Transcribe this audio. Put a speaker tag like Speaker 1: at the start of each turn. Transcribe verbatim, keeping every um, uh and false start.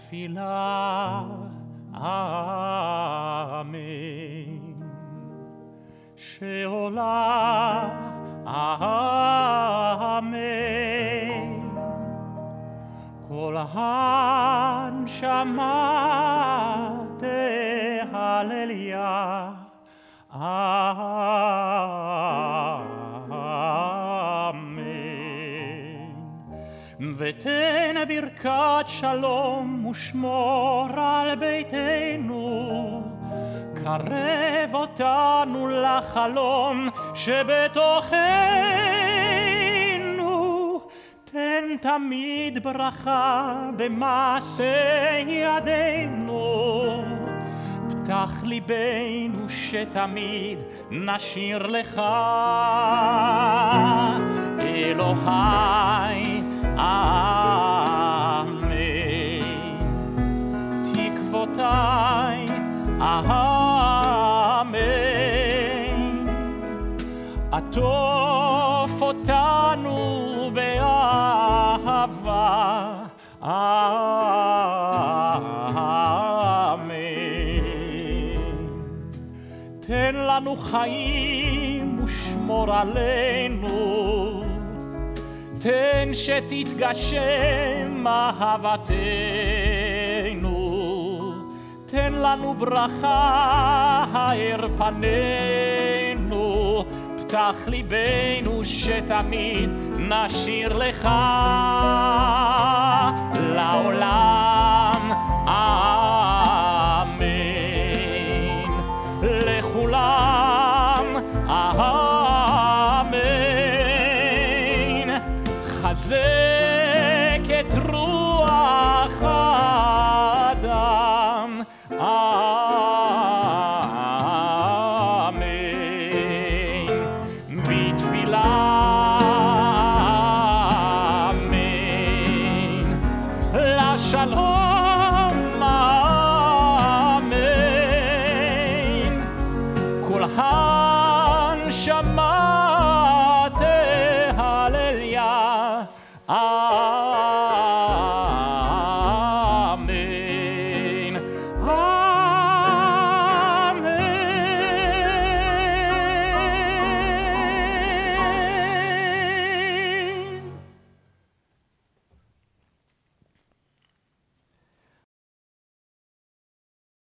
Speaker 1: בתפילה אמן שעולה אמן כל הנשמה תהלליה אמן ותן ברכת שלום ושמור על ביתנו קרב אותנו לחלום שבתוכנו תן תמיד ברכה במעשה ידינו פתח ליבנו שתמיד נשיר לך אלוהי אמן תקוותיי אמן עטוף אותנו באהבה אמן תן לנו חיים ושמור עלינו תן שתתגשם אהבתנו תן לנו ברכה האר פנינו פתח ליבנו שתמיד נשיר לך לעולם אמן לכולם אמן חזק את רוח האדם אמן בתפילה אמן לשלום אמן כל הנשמה